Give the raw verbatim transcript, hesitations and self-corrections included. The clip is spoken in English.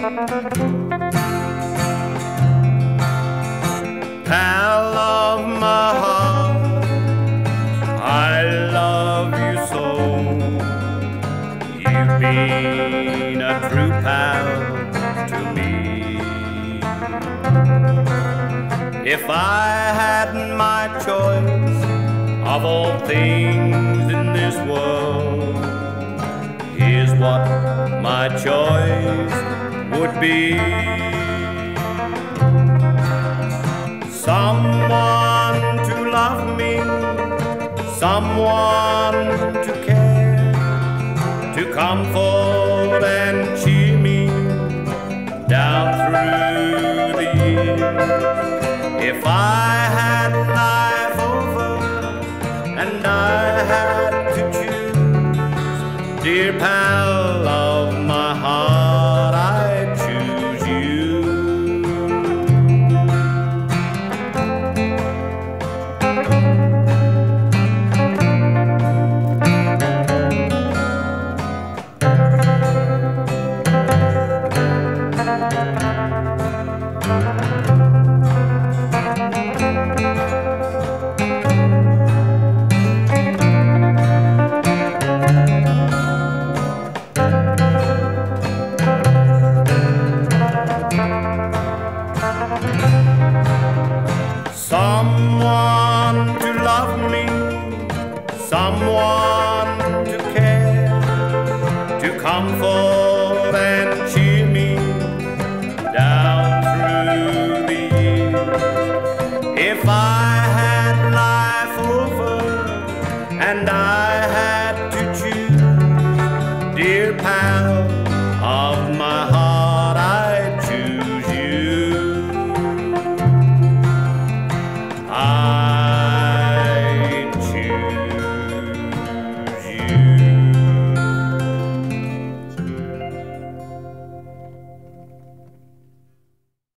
Pal of my heart, I love you so. You've been a true pal to me. If I had my choice of all things in this world, here's what my choice would be. Someone to love me, someone to care, to comfort and cheer me down through the years. If I had life over and I had to choose, dear pal of my heart, I'd choose you. Someone to love me, someone to care, to comfort and cheer me down through the years. If I had life over and I had to choose, dear pal